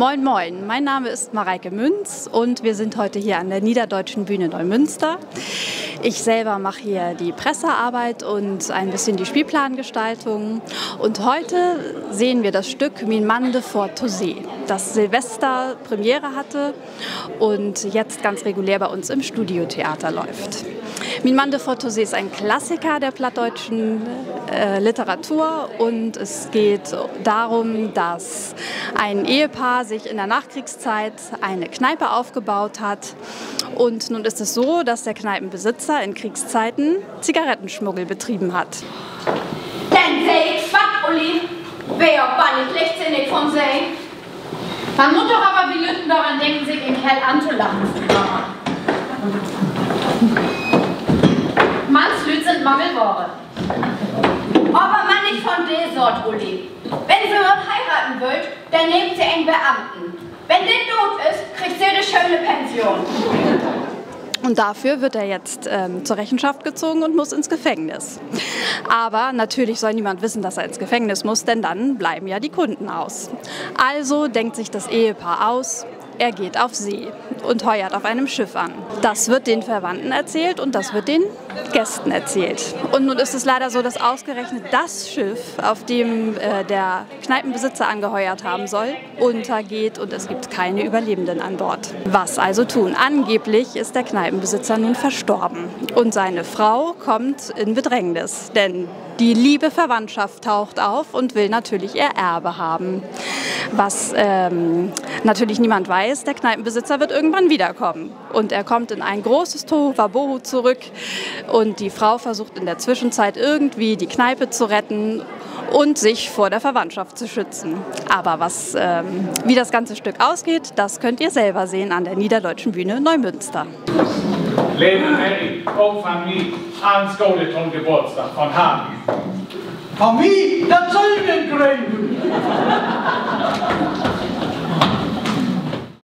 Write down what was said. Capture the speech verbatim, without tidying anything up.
Moin Moin, mein Name ist Mareike Münz und wir sind heute hier an der Niederdeutschen Bühne Neumünster. Ich selber mache hier die Pressearbeit und ein bisschen die Spielplangestaltung. Und heute sehen wir das Stück Min man de Fort-Tauzé, das Silvester Premiere hatte und jetzt ganz regulär bei uns im Studiotheater läuft. Min man de Fort-Tauzé ist ein Klassiker der plattdeutschen äh, Literatur und es geht darum, dass ein Ehepaar sich in der Nachkriegszeit eine Kneipe aufgebaut hat. Und nun ist es so, dass der Kneipenbesitzer in Kriegszeiten Zigarettenschmuggel betrieben hat. Dann seh ich schwack, Uli. Wer war nicht leichtsinnig von sehen? Man muss doch aber wie Lütten daran denken, sich in Kerl anzulachen. Manns Lüt sind Mangelware. Aber man nicht von der Sort, Uli. Wenn sie mal heiraten wollt, dann nehmt sie einen Beamten. Wenn der tot ist, kriegt sie eine schöne Pension. Und dafür wird er jetzt ähm, zur Rechenschaft gezogen und muss ins Gefängnis. Aber natürlich soll niemand wissen, dass er ins Gefängnis muss, denn dann bleiben ja die Kunden aus. Also denkt sich das Ehepaar aus, er geht auf See und heuert auf einem Schiff an. Das wird den Verwandten erzählt und das wird den Gästen erzählt. Und nun ist es leider so, dass ausgerechnet das Schiff, auf dem äh, der Kneipenbesitzer angeheuert haben soll, untergeht und es gibt keine Überlebenden an Bord. Was also tun? Angeblich ist der Kneipenbesitzer nun verstorben und seine Frau kommt in Bedrängnis, denn die liebe Verwandtschaft taucht auf und will natürlich ihr Erbe haben. Was ähm, natürlich niemand weiß, der Kneipenbesitzer wird irgendwann wiederkommen. Und er kommt in ein großes Tohuwabohu zurück und die Frau versucht in der Zwischenzeit irgendwie die Kneipe zu retten und sich vor der Verwandtschaft zu schützen. Aber was, ähm, wie das ganze Stück ausgeht, das könnt ihr selber sehen an der Niederdeutschen Bühne Neumünster. Lebe Mary, auch von mir, anskodet zum Geburtstag von Hagen. Von mir, das soll ich nicht kriegen.